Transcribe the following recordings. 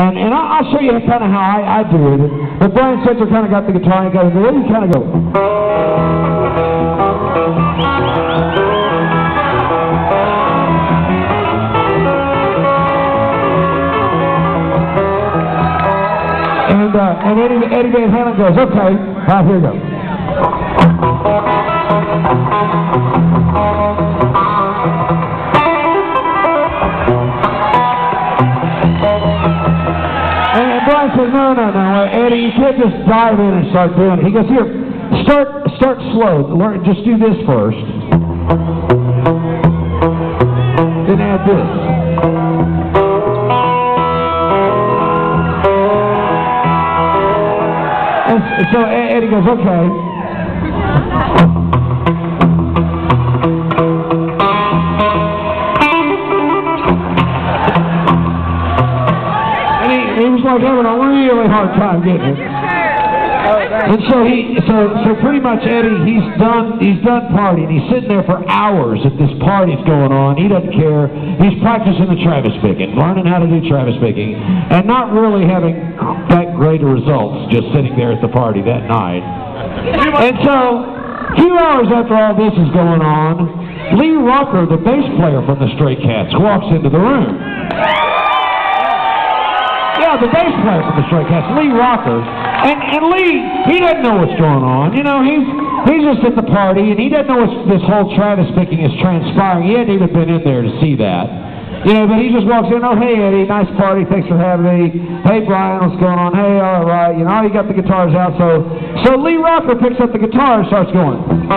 And I'll show you kind of how I do it. But Brian Setzer kind of got the guitar and got it. Then you kind of go. And Eddie Van Halen goes, okay, here we go. And Brian says, no, Eddie, you can't just dive in and start doing it. He goes, here, start slow. Learn, just do this first. Then add this. So Eddie goes, okay. And he was like having a really hard time getting it. And so so pretty much Eddie, he's done partying. He's sitting there for hours at this party's going on. He doesn't care. He's practicing the Travis picking, learning how to do Travis picking, and not really having that great results just sitting there at the party that night. And so, a few hours after all this is going on, Lee Rocker, the bass player from the Stray Cats, walks into the room. Yeah, the bass player from the Stray Cats, Lee Rocker. And Lee, he doesn't know what's going on. You know, he's just at the party, and he doesn't know what this whole Travis picking is transpiring. He hadn't even been in there to see that. You know, but he just walks in, oh, hey, Eddie, nice party, thanks for having me. Hey, Brian, what's going on? Hey, all right. You know, he got the guitars out, so Lee Rocker picks up the guitar and starts going.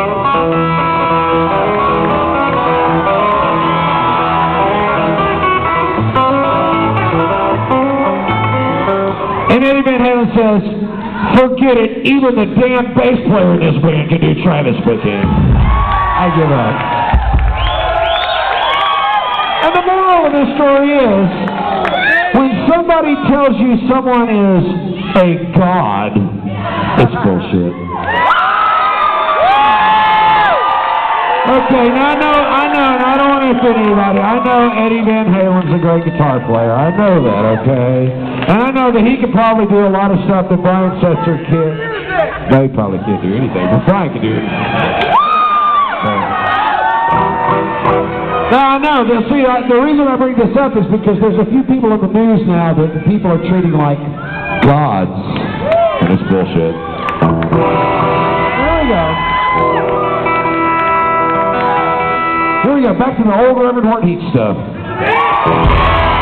And Eddie Van Halen says, forget it, even the damn bass player in this band can do Travis picking. I give up. And the moral of this story is, when somebody tells you someone is a god, it's bullshit. Okay, now I know, and I don't want to offend anybody. I know Eddie Van Halen's a great guitar player. I know that, okay? And I know that he could probably do a lot of stuff that Brian Setzer can't. No, he probably can't do anything, but Brian can do it. Now, I know. See, the reason I bring this up is because there's a few people in the news now that people are treating like gods. And it's bullshit. There we go. Here we go. Back to the old Reverend Horton Heat stuff.